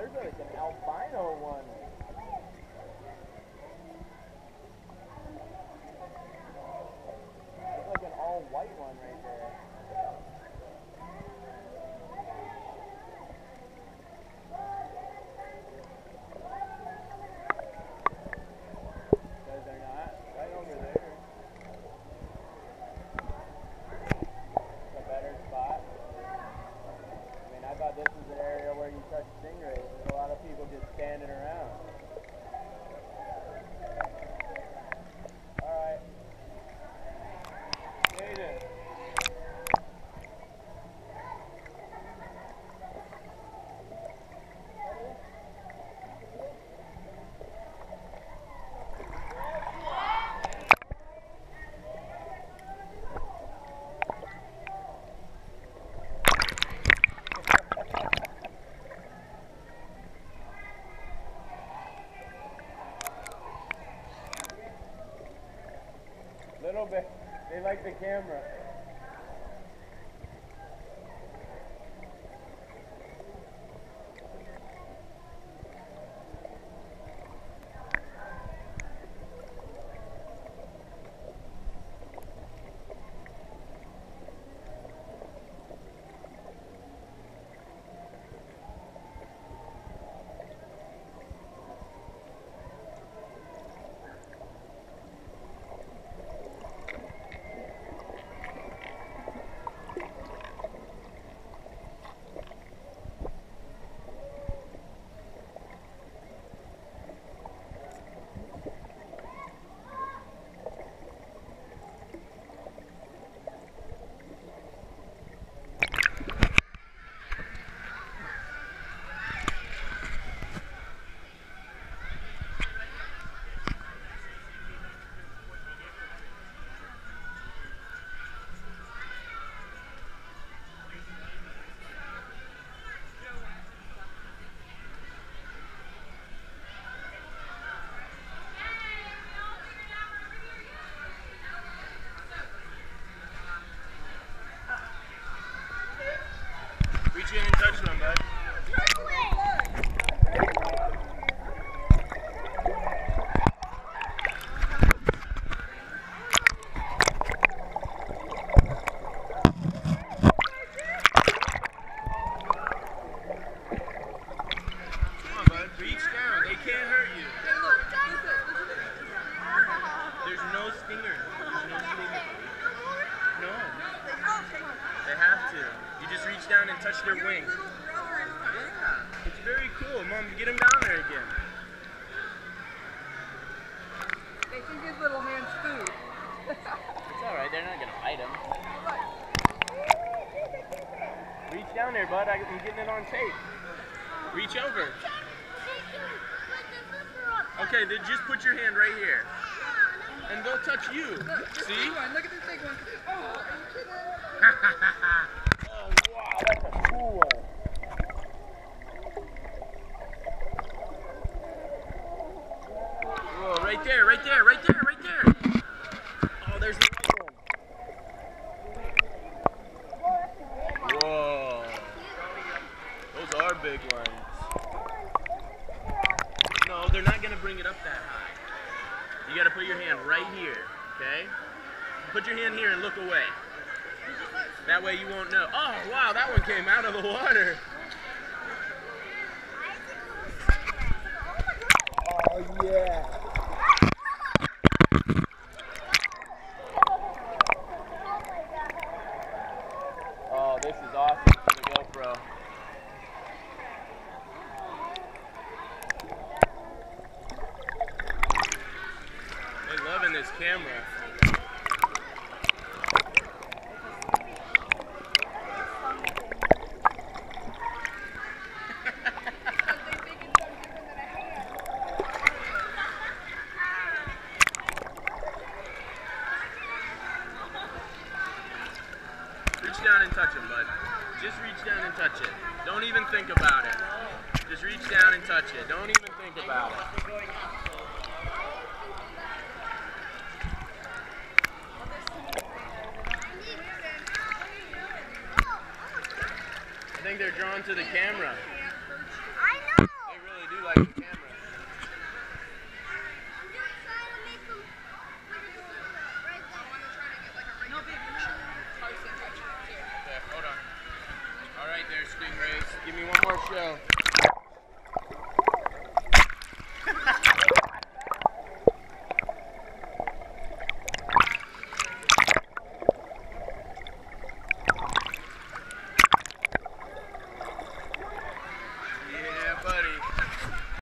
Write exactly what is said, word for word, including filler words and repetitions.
There's like an albino one. There's like an all white one right there. Guys are not right over there. It's a better spot. I mean, I thought this was an area where you touch stingrays. There's a lot of people just standing around. Alright. Jaden. Little bit. They like the camera. Reach in and touch them, bud. Come on, bud. Reach down. They can't hurt you. There's no stinger. There's no stinger. No. They have to. You just reach down and touch their wing. Yeah, it's very cool. Mom, get him down there again. They think his little hand's food. It's alright, they're not gonna bite him. Reach down there, bud. I'm getting it on tape. Reach over. Okay, then just put your hand right here. And they'll touch you. Look, this See? big one. Look at this big one. Oh, are you kidding? Oh, wow, that's a cool one. Whoa, right there, right there, right there, right there. Oh, there's the one. Whoa. Those are big ones. No, they're not going to bring it up that high. You got to put your hand right here, okay? Put your hand here and look away. That way you won't know. Oh, wow, that one came out of the water. Oh, yeah. Oh, this is awesome for the GoPro. They're loving this camera. Reach down and touch him, bud. Just reach down and touch it. Don't even think about it. Just reach down and touch it. Don't even think about it. I think they're drawn to the camera. I know. you can't